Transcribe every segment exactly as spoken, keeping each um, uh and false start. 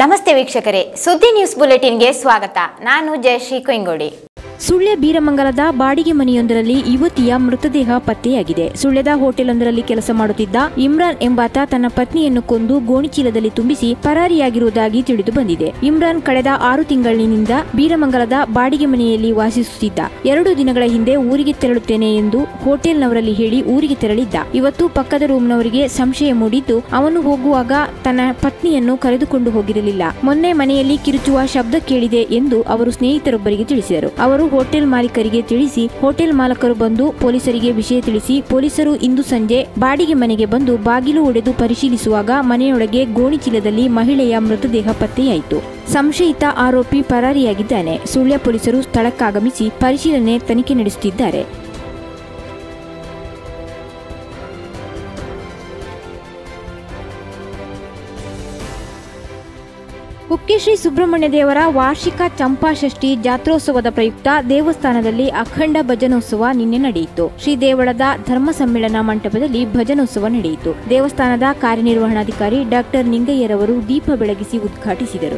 ನಮಸ್ತೆ ವೀಕ್ಷಕರೇ, ಸುದ್ದಿ ನ್ಯೂಸ್ ಬುಲೆಟಿನ್ಗೆ ಸ್ವಾಗತ. ನಾನು ಜಯಶ್ರೀ ಕೊಯ್ಂಗೋಡಿ. ಸುಳ್ಯ ಬೀರಮಂಗಲದ ಬಾಡಿಗೆ ಮನೆಯೊಂದರಲ್ಲಿ ಯುವತಿಯ ಮೃತದೇಹ ಪತ್ತೆಯಾಗಿದೆ. ಸುಳ್ಯದ ಹೋಟೆಲ್ವೊಂದರಲ್ಲಿ ಕೆಲಸ ಮಾಡುತ್ತಿದ್ದ ಇಮ್ರಾನ್ ಎಂಬಾತ ತನ್ನ ಪತ್ನಿಯನ್ನು ಕೊಂದು ಗೋಣಿಚೀಲದಲ್ಲಿ ತುಂಬಿಸಿ ಪರಾರಿಯಾಗಿರುವುದಾಗಿ ತಿಳಿದು ಬಂದಿದೆ. ಇಮ್ರಾನ್ ಕಳೆದ ಆರು ತಿಂಗಳಿನಿಂದ ಬೀರಮಂಗಲದ ಬಾಡಿಗೆ ಮನೆಯಲ್ಲಿ ವಾಸಿಸುತ್ತಿದ್ದ. ಎರಡು ದಿನಗಳ ಹಿಂದೆ ಊರಿಗೆ ತೆರಳುತ್ತೇನೆ ಎಂದು ಹೋಟೆಲ್ನವರಲ್ಲಿ ಹೇಳಿ ಊರಿಗೆ ತೆರಳಿದ್ದ. ಇವತ್ತು ಪಕ್ಕದ ರೂಮ್ನವರಿಗೆ ಸಂಶಯ ಮೂಡಿದ್ದು ಅವನು ಹೋಗುವಾಗ ತನ್ನ ಪತ್ನಿಯನ್ನು ಕರೆದುಕೊಂಡು ಹೋಗಿರಲಿಲ್ಲ. ಮೊನ್ನೆ ಮನೆಯಲ್ಲಿ ಕಿರುಚುವ ಶಬ್ದ ಕೇಳಿದೆ ಎಂದು ಅವರು ಸ್ನೇಹಿತರೊಬ್ಬರಿಗೆ ತಿಳಿಸಿದರು. ಅವರು ಹೋಟೆಲ್ ಮಾಲೀಕರಿಗೆ ತಿಳಿಸಿ ಹೋಟೆಲ್ ಮಾಲಕರು ಬಂದು ಪೊಲೀಸರಿಗೆ ವಿಷಯ ತಿಳಿಸಿ ಪೊಲೀಸರು ಇಂದು ಸಂಜೆ ಬಾಡಿಗೆ ಮನೆಗೆ ಬಂದು ಬಾಗಿಲು ಒಡೆದು ಪರಿಶೀಲಿಸುವಾಗ ಮನೆಯೊಳಗೆ ಗೋಣಿಚೀಲದಲ್ಲಿ ಮಹಿಳೆಯ ಮೃತದೇಹ ಪತ್ತೆಯಾಯಿತು. ಸಂಶಯಿತ ಆರೋಪಿ ಪರಾರಿಯಾಗಿದ್ದಾನೆ. ಸುಳ್ಯ ಪೊಲೀಸರು ಸ್ಥಳಕ್ಕಾಗಮಿಸಿ ಪರಿಶೀಲನೆ ತನಿಖೆ ನಡೆಸುತ್ತಿದ್ದಾರೆ. ಕುಕ್ಕೆ ಶ್ರೀ ಸುಬ್ರಹ್ಮಣ್ಯ ದೇವರ ವಾರ್ಷಿಕ ಚಂಪಾಷಷ್ಠಿ ಜಾತ್ರೋತ್ಸವದ ಪ್ರಯುಕ್ತ ದೇವಸ್ಥಾನದಲ್ಲಿ ಅಖಂಡ ಭಜನೋತ್ಸವ ನಿನ್ನೆ ನಡೆಯಿತು. ಶ್ರೀ ದೇವಳದ ಧರ್ಮ ಸಮ್ಮೇಳನ ಮಂಟಪದಲ್ಲಿ ಭಜನೋತ್ಸವ ನಡೆಯಿತು. ದೇವಸ್ಥಾನದ ಕಾರ್ಯನಿರ್ವಹಣಾಧಿಕಾರಿ ಡಾಕ್ಟರ್ ನಿಂಗಯ್ಯರವರು ದೀಪ ಬೆಳಗಿಸಿ ಉದ್ಘಾಟಿಸಿದರು.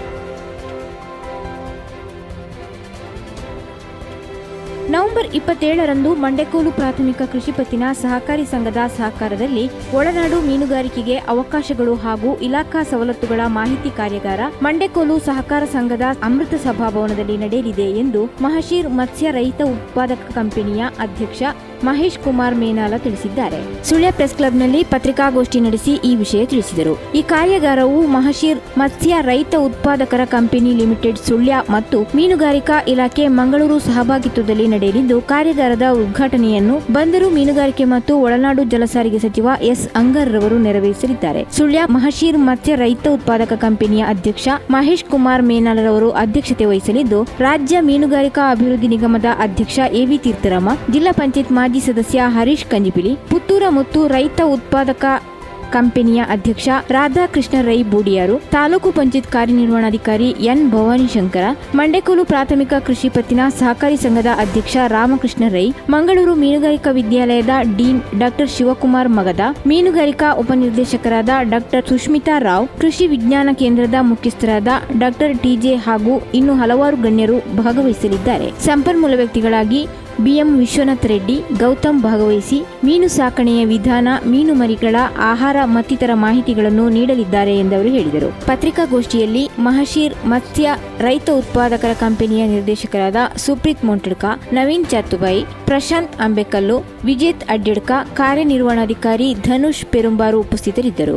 ನವೆಂಬರ್ ಇಪ್ಪತ್ತೇಳರಂದು ಮಂಡೆಕೋಲು ಪ್ರಾಥಮಿಕ ಕೃಷಿ ಪತ್ತಿನ ಸಹಕಾರಿ ಸಂಘದ ಸಹಕಾರದಲ್ಲಿ ಒಳನಾಡು ಮೀನುಗಾರಿಕೆಗೆ ಅವಕಾಶಗಳು ಹಾಗೂ ಇಲಾಖಾ ಸವಲತ್ತುಗಳ ಮಾಹಿತಿ ಕಾರ್ಯಾಗಾರ ಮಂಡೆಕೋಲು ಸಹಕಾರ ಸಂಘದ ಅಮೃತ ಸಭಾಭವನದಲ್ಲಿ ನಡೆಯಲಿದೆ ಎಂದು ಮಹಶೀರ್ ಮತ್ಸ್ಯ ರೈತ ಉತ್ಪಾದಕ ಕಂಪನಿಯ ಅಧ್ಯಕ್ಷ ಮಹೇಶ್ ಕುಮಾರ್ ಮೇನಾಲ ತಿಳಿಸಿದ್ದಾರೆ. ಸುಳ್ಯ ಪ್ರೆಸ್ ಕ್ಲಬ್ನಲ್ಲಿ ಪತ್ರಿಕಾಗೋಷ್ಠಿ ನಡೆಸಿ ಈ ವಿಷಯ ತಿಳಿಸಿದರು. ಈ ಕಾರ್ಯಾಗಾರವು ಮಹಶೀರ್ ಮತ್ಸ್ಯ ರೈತ ಉತ್ಪಾದಕರ ಕಂಪನಿ ಲಿಮಿಟೆಡ್ ಸುಳ್ಯ ಮತ್ತು ಮೀನುಗಾರಿಕಾ ಇಲಾಖೆ ಮಂಗಳೂರು ಸಹಭಾಗಿತ್ವದಲ್ಲಿ ನಡೆಯಲಿದ್ದು ಕಾರ್ಯಾಗಾರದ ಉದ್ಘಾಟನೆಯನ್ನು ಬಂದರು ಮೀನುಗಾರಿಕೆ ಮತ್ತು ಒಳನಾಡು ಜಲಸಾರಿಗೆ ಸಚಿವ ಎಸ್ ಅಂಗರ್ ರವರು ನೆರವೇರಿಸಲಿದ್ದಾರೆ. ಸುಳ್ಯ ಮಹಶೀರ್ ಮತ್ಸ್ಯ ರೈತ ಉತ್ಪಾದಕ ಕಂಪನಿಯ ಅಧ್ಯಕ್ಷ ಮಹೇಶ್ ಕುಮಾರ್ ಮೇನಾಲರವರು ಅಧ್ಯಕ್ಷತೆ ವಹಿಸಲಿದ್ದು ರಾಜ್ಯ ಮೀನುಗಾರಿಕಾ ಅಭಿವೃದ್ಧಿ ನಿಗಮದ ಅಧ್ಯಕ್ಷ ಎವಿ ತೀರ್ಥರಾಮ, ಜಿಲ್ಲಾ ಪಂಚಾಯತ್ ಮಾಜಿ ಸದಸ್ಯ ಹರೀಶ್ ಕಂಜಿಪಿಲಿ, ಪುತ್ತೂರ ಮತ್ತು ರೈತ ಉತ್ಪಾದಕ ಕಂಪನಿಯ ಅಧ್ಯಕ್ಷ ರಾಧಾಕೃಷ್ಣ ರೈ ಬೂಡಿಯಾರು, ತಾಲೂಕು ಪಂಚಾಯತ್ ಕಾರ್ಯನಿರ್ವಹಣಾಧಿಕಾರಿ ಎನ್ ಭವಾನಿ ಶಂಕರ, ಮಂಡೆಕೋಲು ಪ್ರಾಥಮಿಕ ಕೃಷಿ ಪತ್ತಿನ ಸಹಕಾರಿ ಸಂಘದ ಅಧ್ಯಕ್ಷ ರಾಮಕೃಷ್ಣ ರೈ, ಮಂಗಳೂರು ಮೀನುಗಾರಿಕಾ ವಿದ್ಯಾಲಯದ ಡೀನ್ ಡಾಕ್ಟರ್ ಶಿವಕುಮಾರ್ ಮಗದ, ಮೀನುಗಾರಿಕಾ ಉಪನಿರ್ದೇಶಕರಾದ ಡಾಕ್ಟರ್ ಸುಷ್ಮಿತಾ ರಾವ್, ಕೃಷಿ ವಿಜ್ಞಾನ ಕೇಂದ್ರದ ಮುಖ್ಯಸ್ಥರಾದ ಡಾಕ್ಟರ್ ಟಿಜೆ ಹಾಗೂ ಇನ್ನು ಹಲವಾರು ಗಣ್ಯರು ಭಾಗವಹಿಸಲಿದ್ದಾರೆ. ಸಂಪನ್ಮೂಲ ವ್ಯಕ್ತಿಗಳಾಗಿ ಬಿಎಂ ವಿಶ್ವನಾಥ್ ರೆಡ್ಡಿ, ಗೌತಮ್ ಭಾಗವಹಿಸಿ ಮೀನು ಸಾಕಣೆಯ ವಿಧಾನ, ಮೀನು ಮರಿಗಳ ಆಹಾರ ಮತ್ತಿತರ ಮಾಹಿತಿಗಳನ್ನು ನೀಡಲಿದ್ದಾರೆ ಎಂದವರು ಹೇಳಿದರು. ಪತ್ರಿಕಾಗೋಷ್ಠಿಯಲ್ಲಿ ಮಹಶೀರ್ ಮತ್ಸ್ಯ ರೈತ ಉತ್ಪಾದಕರ ಕಂಪನಿಯ ನಿರ್ದೇಶಕರಾದ ಸುಪ್ರೀತ್ ಮೊಂಟಡ್ಕ, ನವೀನ್ ಚಾತುಬಾಯಿ, ಪ್ರಶಾಂತ್ ಅಂಬೇಕಲ್ಲು, ವಿಜೇತ್ ಅಡ್ಯಡ್ಕ, ಕಾರ್ಯನಿರ್ವಹಣಾಧಿಕಾರಿ ಧನುಷ್ ಪೆರುಂಬಾರು ಉಪಸ್ಥಿತರಿದ್ದರು.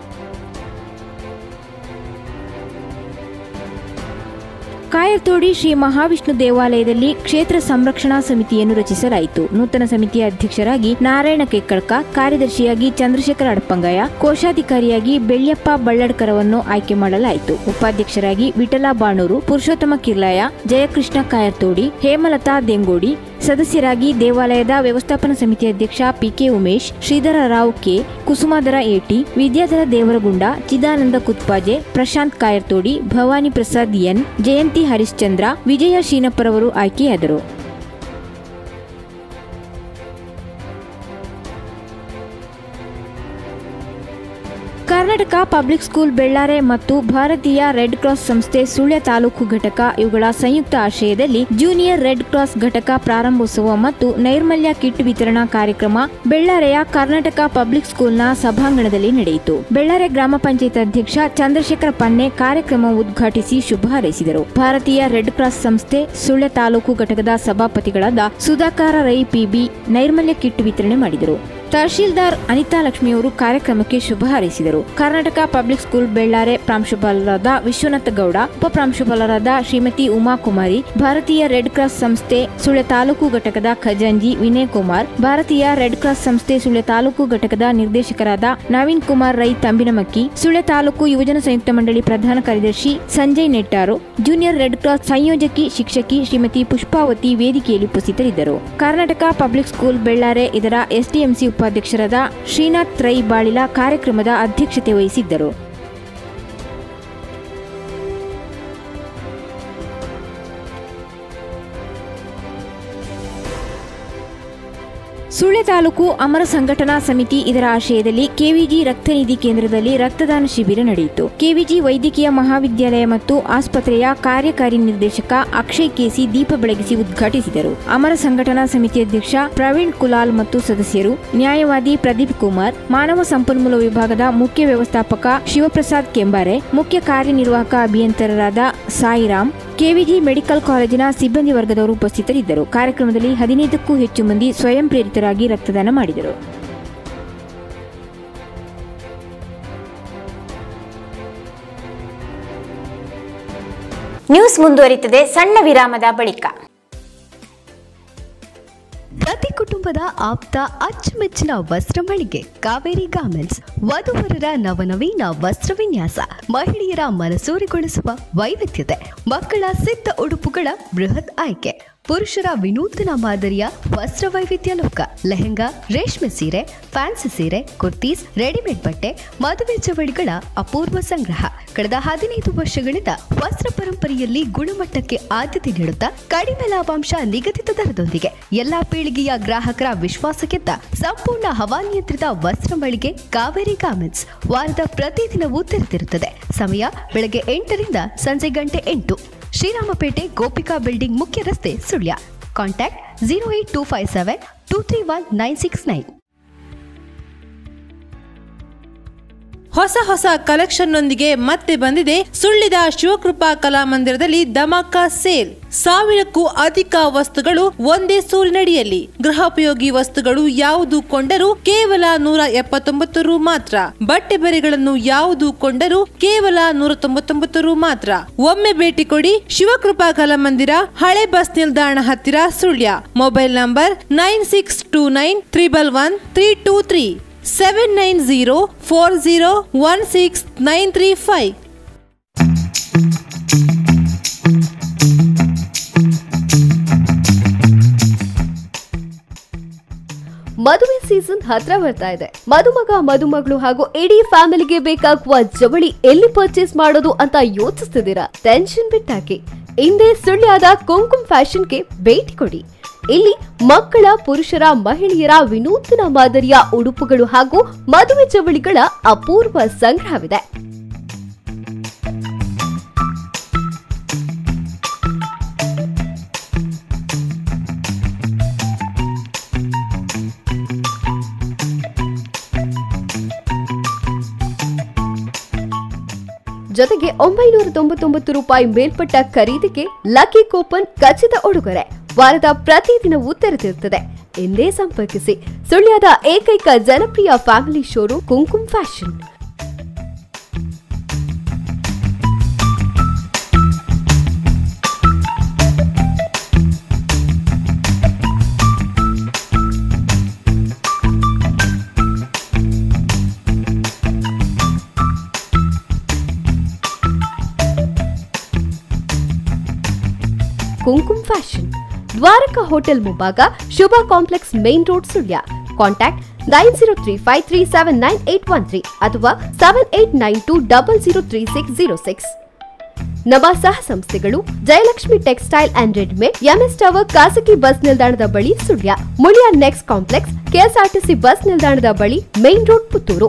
ಕಾಯರ್ತೋಡಿ ಶ್ರೀ ಮಹಾವಿಷ್ಣು ದೇವಾಲಯದಲ್ಲಿ ಕ್ಷೇತ್ರ ಸಂರಕ್ಷಣಾ ಸಮಿತಿಯನ್ನು ರಚಿಸಲಾಯಿತು. ನೂತನ ಸಮಿತಿಯ ಅಧ್ಯಕ್ಷರಾಗಿ ನಾರಾಯಣ ಕೆಕ್ಕಡ್ಕ, ಕಾರ್ಯದರ್ಶಿಯಾಗಿ ಚಂದ್ರಶೇಖರ ಅಡಪಂಗಯ್ಯ, ಕೋಶಾಧಿಕಾರಿಯಾಗಿ ಬೆಳ್ಯಪ್ಪ ಬಳ್ಳಡ್ಕರವನ್ನು ಆಯ್ಕೆ ಮಾಡಲಾಯಿತು. ಉಪಾಧ್ಯಕ್ಷರಾಗಿ ವಿಠಲ ಬಾಣೂರು, ಪುರುಷೋತ್ತಮ ಕಿರ್ಲಾಯ, ಜಯಕೃಷ್ಣ ಕಾಯರ್ತೋಡಿ, ಹೇಮಲತಾ ದೆಂಗೋಡಿ, ಸದಸ್ಯರಾಗಿ ದೇವಾಲಯದ ವ್ಯವಸ್ಥಾಪನಾ ಸಮಿತಿ ಅಧ್ಯಕ್ಷ P K Umesh, Shridhara Rao K, Kusumadhara A T, Vidyadhara Devaragunda, Chidananda Kutpaje, Prashanth Kayarthodi, Bhavani Prasad N, Jayanthi Harishchandra, Vijaya ಶೀನಪ್ಪರವರು ಆಯ್ಕೆಯಾದರು. ಕರ್ನಾಟಕ ಪಬ್ಲಿಕ್ ಸ್ಕೂಲ್ ಬೆಳ್ಳಾರೆ ಮತ್ತು ಭಾರತೀಯ ರೆಡ್ ಕ್ರಾಸ್ ಸಂಸ್ಥೆ ಸುಳ್ಯ ತಾಲೂಕು ಘಟಕ ಇವುಗಳ ಸಂಯುಕ್ತ ಆಶ್ರಯದಲ್ಲಿ ಜೂನಿಯರ್ ರೆಡ್ ಕ್ರಾಸ್ ಘಟಕ ಪ್ರಾರಂಭೋತ್ಸವ ಮತ್ತು ನೈರ್ಮಲ್ಯ ಕಿಟ್ ವಿತರಣಾ ಕಾರ್ಯಕ್ರಮ ಬೆಳ್ಳಾರೆಯ ಕರ್ನಾಟಕ ಪಬ್ಲಿಕ್ ಸ್ಕೂಲ್ನ ಸಭಾಂಗಣದಲ್ಲಿ ನಡೆಯಿತು. ಬೆಳ್ಳಾರೆ ಗ್ರಾಮ ಪಂಚಾಯತ್ ಅಧ್ಯಕ್ಷ ಚಂದ್ರಶೇಖರ ಪನ್ನೆ ಕಾರ್ಯಕ್ರಮ ಉದ್ಘಾಟಿಸಿ ಶುಭ ಹಾರೈಸಿದರು. ಭಾರತೀಯ ರೆಡ್ ಕ್ರಾಸ್ ಸಂಸ್ಥೆ ಸುಳ್ಯ ತಾಲೂಕು ಘಟಕದ ಸಭಾಪತಿಗಳಾದ ಸುಧಾಕರ ರೈ ಪಿಬಿ ನೈರ್ಮಲ್ಯ ಕಿಟ್ ವಿತರಣೆ ಮಾಡಿದರು. ತಹಶೀಲ್ದಾರ್ ಅನಿತಾ ಲಕ್ಷ್ಮಿಯವರು ಕಾರ್ಯಕ್ರಮಕ್ಕೆ ಶುಭ ಹಾರೈಸಿದರು. ಕರ್ನಾಟಕ ಪಬ್ಲಿಕ್ ಸ್ಕೂಲ್ ಬೆಳ್ಳಾರೆ ಪ್ರಾಂಶುಪಾಲರಾದ ವಿಶ್ವನಾಥ ಗೌಡ, ಉಪಪ್ರಾಂಶುಪಾಲರಾದ ಶ್ರೀಮತಿ ಉಮಾಕುಮಾರಿ, ಭಾರತೀಯ ರೆಡ್ ಕ್ರಾಸ್ ಸಂಸ್ಥೆ ಸುಳ್ಯ ತಾಲೂಕು ಘಟಕದ ಖಜಾಂಜಿ ವಿನಯ್ ಕುಮಾರ್, ಭಾರತೀಯ ರೆಡ್ ಕ್ರಾಸ್ ಸಂಸ್ಥೆ ಸುಳ್ಯ ತಾಲೂಕು ಘಟಕದ ನಿರ್ದೇಶಕರಾದ ನವೀನ್ ಕುಮಾರ್ ರೈ ತಂಬಿನಮಕ್ಕಿ, ಸುಳ್ಯ ತಾಲೂಕು ಯುವಜನ ಸಂಯುಕ್ತ ಮಂಡಳಿ ಪ್ರಧಾನ ಕಾರ್ಯದರ್ಶಿ Sanjay Nettaru, junior red cross ಸಂಯೋಜಕಿ ಶಿಕ್ಷಕಿ ಶ್ರೀಮತಿ ಪುಷ್ಪಾವತಿ ವೇದಿಕೆಯಲ್ಲಿ ಉಪಸ್ಥಿತರಿದ್ದರು. ಕರ್ನಾಟಕ ಪಬ್ಲಿಕ್ ಸ್ಕೂಲ್ ಬೆಳ್ಳಾರೆ ಇದರ ಎಸ್ಡಿಎಂಸಿ ಉಪಾಧ್ಯಕ್ಷರಾದ ಶ್ರೀನಾಥ್ ರೈ ಬಾಳಿಲ ಕಾರ್ಯಕ್ರಮದ ಅಧ್ಯಕ್ಷತೆ ವಹಿಸಿದ್ದರು. ಸುಳ್ಯ ತಾಲೂಕು ಅಮರ ಸಂಘಟನಾ ಸಮಿತಿ ಇದರ ಆಶ್ರಯದಲ್ಲಿ ಕೆವಿಜಿ ರಕ್ತನಿಧಿ ಕೇಂದ್ರದಲ್ಲಿ ರಕ್ತದಾನ ಶಿಬಿರ ನಡೆಯಿತು. ಕೆವಿಜಿ ವೈದ್ಯಕೀಯ ಮಹಾವಿದ್ಯಾಲಯ ಮತ್ತು ಆಸ್ಪತ್ರೆಯ ಕಾರ್ಯಕಾರಿ ನಿರ್ದೇಶಕ ಅಕ್ಷಯ್ ಕೆಸಿ ದೀಪ ಬೆಳಗಿಸಿ ಉದ್ಘಾಟಿಸಿದರು. ಅಮರ ಸಂಘಟನಾ ಸಮಿತಿ ಅಧ್ಯಕ್ಷ ಪ್ರವೀಣ್ ಕುಲಾಲ್ ಮತ್ತು ಸದಸ್ಯರು, ನ್ಯಾಯವಾದಿ ಪ್ರದೀಪ್ ಕುಮಾರ್, ಮಾನವ ಸಂಪನ್ಮೂಲ ವಿಭಾಗದ ಮುಖ್ಯ ವ್ಯವಸ್ಥಾಪಕ ಶಿವಪ್ರಸಾದ್ ಕೆಂಬಾರೆ, ಮುಖ್ಯ ಕಾರ್ಯನಿರ್ವಾಹಕ ಅಭಿಯಂತರರಾದ ಸಾಯಿರಾಮ್, ಕೆವಿಜಿ ಮೆಡಿಕಲ್ ಕಾಲೇಜಿನ ಸಿಬ್ಬಂದಿ ವರ್ಗದವರು ಉಪಸ್ಥಿತರಿದ್ದರು. ಕಾರ್ಯಕ್ರಮದಲ್ಲಿ ಹದಿನೈದಕ್ಕೂ ಹೆಚ್ಚು ಮಂದಿ ಸ್ವಯಂ ಪ್ರೇರಿತರಾಗಿ ರಕ್ತದಾನ ಮಾಡಿದರು. ನ್ಯೂಸ್ ಮುಂದುವರಿಯುತ್ತದೆ ಸಣ್ಣ ವಿರಾಮದ ಬಳಿಕ. ಪ್ರತಿ ಕುಟುಂಬದ ಆಪ್ತ ಅಚ್ಚುಮೆಚ್ಚಿನ ವಸ್ತ್ರ ಮಳಿಗೆ ಕಾವೇರಿ ಗಾರ್ಮೆಂಟ್ಸ್. ವಧುವರರ ನವನವೀನ ವಸ್ತ್ರ ವಿನ್ಯಾಸ, ಮಹಿಳೆಯರ ಮನಸೂರೆಗೊಳಿಸುವ ವೈವಿಧ್ಯತೆ, ಮಕ್ಕಳ ಸಿದ್ಧ ಉಡುಪುಗಳ ಬೃಹತ್ ಆಯ್ಕೆ, ಪುರುಷರ ವಿನೂತನ ಮಾದರಿಯ ವಸ್ತ್ರ ವೈವಿಧ್ಯ ಲೋಕ, ಲೆಹೆಂಗಾ, ರೇಷ್ಮೆ ಸೀರೆ, ಫ್ಯಾನ್ಸಿ ಸೀರೆ, ಕುರ್ತೀಸ್, ರೆಡಿಮೇಡ್ ಬಟ್ಟೆ, ಮದುವೆ ಚವಳಿಗಳ ಅಪೂರ್ವ ಸಂಗ್ರಹ. ಕಳೆದ ಹದಿನೈದು ವರ್ಷಗಳಿಂದ ವಸ್ತ್ರ ಪರಂಪರೆಯಲ್ಲಿ ಗುಣಮಟ್ಟಕ್ಕೆ ಆದ್ಯತೆ ನೀಡುತ್ತಾ ಕಡಿಮೆ ಲಾಭಾಂಶ ನಿಗದಿತ ದರದೊಂದಿಗೆ ಎಲ್ಲಾ ಪೀಳಿಗೆಯ ಗ್ರಾಹಕರ ವಿಶ್ವಾಸಕ್ಕಿಂತ ಸಂಪೂರ್ಣ ಹವಾನಿಯಂತ್ರಿತ ವಸ್ತ್ರ ಮಳಿಗೆ ಕಾವೇರಿ ಗಾರ್ಮೆಂಟ್ಸ್. ವಾರದ ಪ್ರತಿದಿನವೂ ತೆರೆದಿರುತ್ತದೆ. ಸಮಯ ಬೆಳಗ್ಗೆ ಎಂಟರಿಂದ ಸಂಜೆ ಗಂಟೆ ಎಂಟು. ಶ್ರೀರಾಮಪೇಟೆ ಗೋಪಿಕಾ ಬಿಲ್ಡಿಂಗ್ ಮುಖ್ಯ ರಸ್ತೆ, Sullia. Contact zero eight two five seven two three one nine six nine. ಹೊಸ ಹೊಸ ಕಲೆಕ್ಷನ್ ನೊಂದಿಗೆ ಮತ್ತೆ ಬಂದಿದೆ ಸುಳ್ಯದ ಶಿವಕೃಪಾ ಕಲಾಮಂದಿರದಲ್ಲಿ ಧಮಾಕ ಸೇಲ್. ಸಾವಿರಕ್ಕೂ ಅಧಿಕ ವಸ್ತುಗಳು ಒಂದೇ ಸೂರಿನಡಿಯಲ್ಲಿ. ಗೃಹೋಪಯೋಗಿ ವಸ್ತುಗಳು ಯಾವುದು ಕೊಂಡರೂ ಕೇವಲ ನೂರ ಎಪ್ಪತ್ತೊಂಬತ್ತು ರು ಮಾತ್ರ. ಬಟ್ಟೆ ಬರೆಗಳನ್ನು ಯಾವುದು ಕೊಂಡರೂ ಕೇವಲ ನೂರ ತೊಂಬತ್ತೊಂಬತ್ತು ರು ಮಾತ್ರ. ಒಮ್ಮೆ ಭೇಟಿ ಕೊಡಿ ಶಿವಕೃಪಾ ಕಲಾಮಂದಿರ, ಹಳೆ ಬಸ್ ನಿಲ್ದಾಣ ಹತ್ತಿರ, Sullia. Mobile number nine six two nine triple one three two three seven nine zero four zero one six nine three five. ಮದುವೆ ಸೀಸನ್ ಹತ್ರ ಬರ್ತಾ ಇದೆ. ಮದುಮಗ ಮದುಮಗಳು ಹಾಗೂ ಇಡೀ ಫ್ಯಾಮಿಲಿಗೆ ಬೇಕಾಗುವ ಜವಳಿ ಎಲ್ಲಿ ಪರ್ಚೇಸ್ ಮಾಡೋದು ಅಂತ ಯೋಚಿಸ್ತಿದ್ದೀರಾ? ಟೆನ್ಷನ್ ಬಿಟ್ಟಾಕಿ, ಇಂದೇ ಸುಳ್ಯದ ಕುಂಕುಮ್ ಫ್ಯಾಷನ್ಗೆ ಭೇಟಿ ಕೊಡಿ. ಇಲ್ಲಿ ಮಕ್ಕಳ, ಪುರುಷರ, ಮಹಿಳೆಯರ ವಿನೂತನ ಮಾದರಿಯ ಉಡುಪುಗಳು ಹಾಗೂ ಮದುವೆ ಜವಳಿಗಳ ಅಪೂರ್ವ ಸಂಗ್ರಹವಿದೆ. ಜೊತೆಗೆ ಒಂಬೈನೂರ ತೊಂಬತ್ತೊಂಬತ್ತು ರೂಪಾಯಿ ಮೇಲ್ಪಟ್ಟ ಖರೀದಿಗೆ ಲಕ್ಕಿ ಕೂಪನ್ ಖಚಿತ ಉಡುಗೊರೆ. ವಾರದ ಪ್ರತಿದಿನವೂ ತೆರೆದಿರುತ್ತದೆ. ಎಂದೇ ಸಂಪರ್ಕಿಸಿ. ಸುಳ್ಯದ ಏಕೈಕ ಜನಪ್ರಿಯ family showroom Kumkum fashion. Kumkum fashion, Dwaraka hotel ಮುಂಭಾಗ, Shubha complex, main road, Sullia. Contact nine zero three five three seven nine eight one three ಅಥವಾ seven eight nine two double zero three six zero six. ನಮ್ಮ ಸಹ ಸಂಸ್ಥೆಗಳು Jayalakshmi textile and readymade, MS tower, ಖಾಸಗಿ bus ನಿಲ್ದಾಣದ ಬಳಿ, Sullia. Muliya next complex, KSRTC bus ನಿಲ್ದಾಣದ ಬಳಿ, main road, Puttur.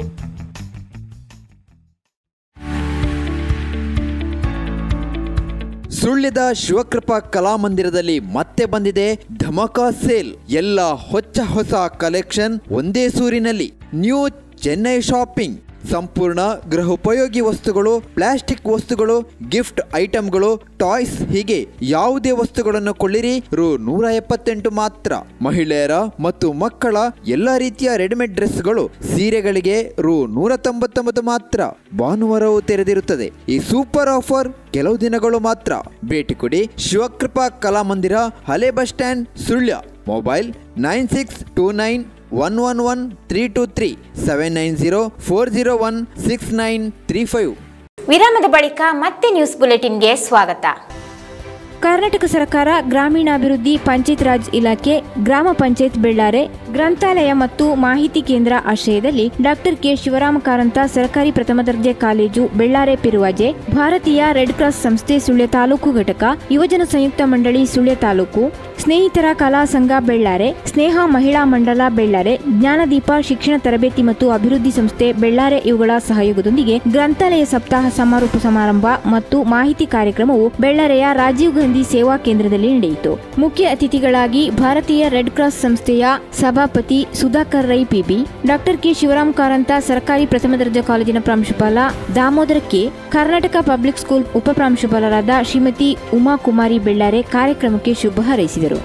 ಸುಳ್ಯದ ಶಿವಕೃಪಾ ಕಲಾಮಂದಿರದಲ್ಲಿ ಮತ್ತೆ ಬಂದಿದೆ ಧಮಾಕ ಸೇಲ್. ಎಲ್ಲ ಹೊಚ್ಚ ಹೊಸ ಕಲೆಕ್ಷನ್ ಒಂದೇ ಸೂರಿನಲ್ಲಿ. New Chennai shopping. ಸಂಪೂರ್ಣ ಗೃಹೋಪಯೋಗಿ ವಸ್ತುಗಳು, ಪ್ಲಾಸ್ಟಿಕ್ ವಸ್ತುಗಳು, ಗಿಫ್ಟ್ ಐಟಂಗಳು, ಟಾಯ್ಸ್, ಹೀಗೆ ಯಾವುದೇ ವಸ್ತುಗಳನ್ನು ಕೊಳ್ಳಿರಿ ರು ನೂರ ಎಪ್ಪತ್ತೆಂಟು ಮಾತ್ರ. ಮಹಿಳೆಯರ ಮತ್ತು ಮಕ್ಕಳ ಎಲ್ಲ ರೀತಿಯ ರೆಡಿಮೇಡ್ ಡ್ರೆಸ್ಗಳು, ಸೀರೆಗಳಿಗೆ ರು ನೂರ ತೊಂಬತ್ತೊಂಬತ್ತು ಮಾತ್ರ. ಭಾನುವಾರವೂ ತೆರೆದಿರುತ್ತದೆ. ಈ ಸೂಪರ್ ಆಫರ್ ಕೆಲವು ದಿನಗಳು ಮಾತ್ರ. ಭೇಟಿ ಕೊಡಿ ಶಿವಕೃಪಾ ಕಲಾಮಂದಿರ, ಹಳೆ bus stand, Sullia. Mobile nine six two nine one one one three two three seven nine zero four zero one six nine three five. ವಿರಾಮದ ಬಳಿಕ ಮತ್ತೆ ನ್ಯೂಸ್ ಬುಲೆಟಿನ್ಗೆ ಸ್ವಾಗತ. ಕರ್ನಾಟಕ ಸರ್ಕಾರ ಗ್ರಾಮೀಣಾಭಿವೃದ್ಧಿ ಪಂಚಾಯತ್ ರಾಜ್ ಇಲಾಖೆ, ಗ್ರಾಮ ಪಂಚಾಯತ್ ಬೆಳ್ಳಾರೆ, ಗ್ರಂಥಾಲಯ ಮತ್ತು ಮಾಹಿತಿ ಕೇಂದ್ರ ಆಶ್ರಯದಲ್ಲಿ ಡಾಕ್ಟರ್ ಕೆ ಶಿವರಾಮ ಕಾರಂತ ಸರ್ಕಾರಿ ಪ್ರಥಮ ದರ್ಜೆ ಕಾಲೇಜು ಬೆಳ್ಳಾರೆ ಪಿರುವಾಜೆ, ಭಾರತೀಯ ರೆಡ್ ಕ್ರಾಸ್ ಸಂಸ್ಥೆ ಸುಳ್ಯ ತಾಲೂಕು ಘಟಕ, ಯುವಜನ ಸಂಯುಕ್ತ ಮಂಡಳಿ ಸುಳ್ಯ ತಾಲೂಕು, ಸ್ನೇಹಿತರ ಕಲಾ ಸಂಘ ಬೆಳ್ಳಾರೆ, ಸ್ನೇಹ ಮಹಿಳಾ ಮಂಡಲ ಬೆಳ್ಳಾರೆ, ಜ್ಞಾನದೀಪ ಶಿಕ್ಷಣ ತರಬೇತಿ ಮತ್ತು ಅಭಿವೃದ್ಧಿ ಸಂಸ್ಥೆ ಬೆಳ್ಳಾರೆ ಇವುಗಳ ಸಹಯೋಗದೊಂದಿಗೆ ಗ್ರಂಥಾಲಯ ಸಪ್ತಾಹ ಸಮಾರೋಪ ಸಮಾರಂಭ ಮತ್ತು ಮಾಹಿತಿ ಕಾರ್ಯಕ್ರಮವು ಬೆಳ್ಳಾರೆಯ ರಾಜೀವ್ ಗಾಂಧಿ ಸೇವಾ ಕೇಂದ್ರದಲ್ಲಿ ನಡೆಯಿತು. ಮುಖ್ಯ ಅತಿಥಿಗಳಾಗಿ ಭಾರತೀಯ ರೆಡ್ ಕ್ರಾಸ್ ಸಂಸ್ಥೆಯ ಸಭಾಪತಿ Sudhakar Rai P B, doctor K Shivaram Karantha ಸರ್ಕಾರಿ ಪ್ರಥಮ ದರ್ಜೆ ಕಾಲೇಜಿನ ಪ್ರಾಂಶುಪಾಲ Damodara K, Karnataka public school ಉಪಪ್ರಾಂಶುಪಾಲರಾದ ಶ್ರೀಮತಿ ಉಮಾ ಕುಮಾರಿ ಬೆಳ್ಳಾರೆ ಕಾರ್ಯಕ್ರಮಕ್ಕೆ ಶುಭ ಹಾರೈಸಿದರು.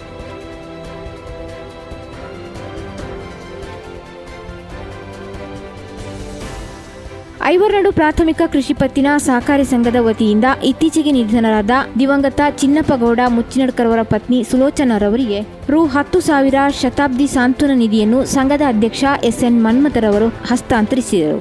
ಐವರ್ನಾಡು ಪ್ರಾಥಮಿಕ ಕೃಷಿ ಪತ್ತಿನ ಸಹಕಾರಿ ಸಂಘದ ವತಿಯಿಂದ ಇತ್ತೀಚೆಗೆ ನಿಧನರಾದ ದಿವಂಗತ ಚಿನ್ನಪ್ಪಗೌಡ ಮುಚ್ಚಿನಡ್ಕರವರ ಪತ್ನಿ ಸುಲೋಚನರವರಿಗೆ ರು ಹತ್ತು ಸಾವಿರ ಶತಾಬ್ದಿ ಸಾಂತ್ವನ ನಿಧಿಯನ್ನು ಸಂಘದ ಅಧ್ಯಕ್ಷ ಎಸ್ ಎನ್ ಮನ್ಮಥರವರು ಹಸ್ತಾಂತರಿಸಿದರು.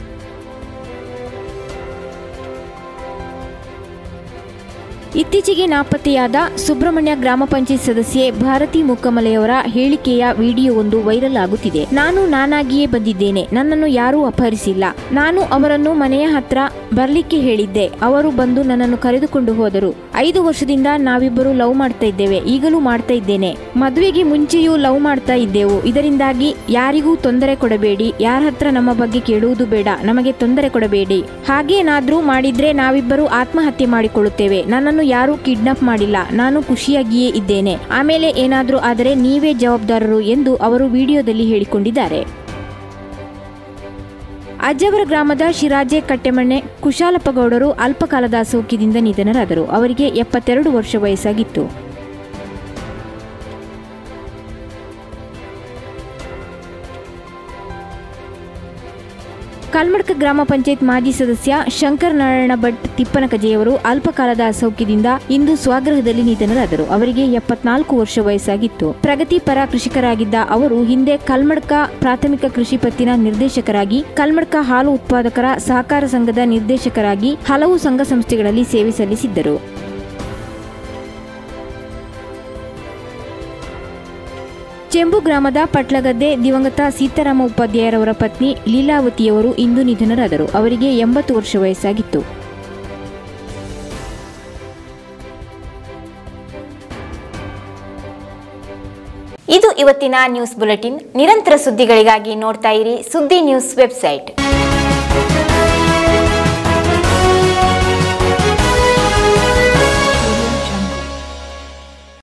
ಇತ್ತೀಚೆಗೆ ನಾಪತ್ತೆಯಾದ ಸುಬ್ರಹ್ಮಣ್ಯ ಗ್ರಾಮ ಪಂಚಾಯತ್ ಸದಸ್ಯೆ ಭಾರತಿ ಮುಕ್ಕಮಲೆಯವರ ಹೇಳಿಕೆಯ ವಿಡಿಯೋವೊಂದು ವೈರಲ್ ಆಗುತ್ತಿದೆ. ನಾನು ನಾನಾಗಿಯೇ ಬಂದಿದ್ದೇನೆ, ನನ್ನನ್ನು ಯಾರೂ ಅಪಹರಿಸಿಲ್ಲ. ನಾನು ಅವರನ್ನು ಮನೆಯ ಹತ್ರ ಬರ್ಲಿಕ್ಕೆ ಹೇಳಿದ್ದೆ, ಅವರು ಬಂದು ನನ್ನನ್ನು ಕರೆದುಕೊಂಡು ಹೋದರು. ಐದು ವರ್ಷದಿಂದ ನಾವಿಬ್ಬರು ಲವ್ ಮಾಡ್ತಾ ಇದ್ದೇವೆ, ಈಗಲೂ ಮಾಡ್ತಾ ಇದ್ದೇನೆ. ಮದುವೆಗೆ ಮುಂಚೆಯೂ ಲವ್ ಮಾಡ್ತಾ ಇದ್ದೆವು. ಇದರಿಂದಾಗಿ ಯಾರಿಗೂ ತೊಂದರೆ ಕೊಡಬೇಡಿ, ಯಾರ ಹತ್ರ ನಮ್ಮ ಬಗ್ಗೆ ಕೇಳುವುದು ಬೇಡ, ನಮಗೆ ತೊಂದರೆ ಕೊಡಬೇಡಿ. ಹಾಗೇನಾದ್ರೂ ಮಾಡಿದ್ರೆ ನಾವಿಬ್ಬರು ಆತ್ಮಹತ್ಯೆ ಮಾಡಿಕೊಳ್ಳುತ್ತೇವೆ. ನನ್ನನ್ನು ಯಾರೂ ಕಿಡ್ನಾಪ್ ಮಾಡಿಲ್ಲ, ನಾನು ಖುಷಿಯಾಗಿಯೇ ಇದ್ದೇನೆ. ಆಮೇಲೆ ಏನಾದ್ರೂ ಆದರೆ ನೀವೇ ಜವಾಬ್ದಾರರು ಎಂದು ಅವರು ವಿಡಿಯೋದಲ್ಲಿ ಹೇಳಿಕೊಂಡಿದ್ದಾರೆ. ಅಜ್ಜವರ ಗ್ರಾಮದ ಶಿರಾಜೆ ಕಟ್ಟೆಮಣ್ಣೆ ಕುಶಾಲಪ್ಪಗೌಡರು ಅಲ್ಪಕಾಲದ ಅಸೌಖ್ಯದಿಂದ ನಿಧನರಾದರು. ಅವರಿಗೆ ಎಪ್ಪತ್ತೆರಡು ವರ್ಷ ವಯಸ್ಸಾಗಿತ್ತು. ಕಲ್ಮಡ್ಕ ಗ್ರಾಮ ಪಂಚಾಯತ್ ಮಾಜಿ ಸದಸ್ಯ ಶಂಕರ್ ನಾರಾಯಣ ಭಟ್ ತಿಪ್ಪನಕಜೆಯವರು ಅಲ್ಪಕಾಲದ ಅಸೌಖ್ಯದಿಂದ ಇಂದು ಸ್ವಗೃಹದಲ್ಲಿ ನಿಧನರಾದರು. ಅವರಿಗೆ ಎಪ್ಪತ್ನಾಲ್ಕು ವರ್ಷ ವಯಸ್ಸಾಗಿತ್ತು. ಪ್ರಗತಿಪರ ಕೃಷಿಕರಾಗಿದ್ದ ಅವರು ಹಿಂದೆ ಕಲ್ಮಡ್ಕ ಪ್ರಾಥಮಿಕ ಕೃಷಿ ಪತ್ತಿನ ನಿರ್ದೇಶಕರಾಗಿ, ಕಲ್ಮಡ್ಕ ಹಾಲು ಉತ್ಪಾದಕರ ಸಹಕಾರ ಸಂಘದ ನಿರ್ದೇಶಕರಾಗಿ ಹಲವು ಸಂಘ ಸಂಸ್ಥೆಗಳಲ್ಲಿ ಸೇವೆ ಸಲ್ಲಿಸಿದ್ದರು. ಚೆಂಬು ಗ್ರಾಮದ ಪಟ್ಲಗದ್ದೆ ದಿವಂಗತ ಸೀತಾರಾಮ ಉಪಾಧ್ಯಾಯರವರ ಪತ್ನಿ ಲೀಲಾವತಿಯವರು ಇಂದು ನಿಧನರಾದರು. ಅವರಿಗೆ ಎಂಬತ್ತು ವರ್ಷ ವಯಸ್ಸಾಗಿತ್ತು. ಇದು ಇವತ್ತಿನ ನ್ಯೂಸ್ ಬುಲೆಟಿನ್. ನಿರಂತರ ಸುದ್ದಿಗಳಿಗಾಗಿ ನೋಡ್ತಾ ಇರಿ ಸುದ್ದಿ ನ್ಯೂಸ್ ವೆಬ್ಸೈಟ್.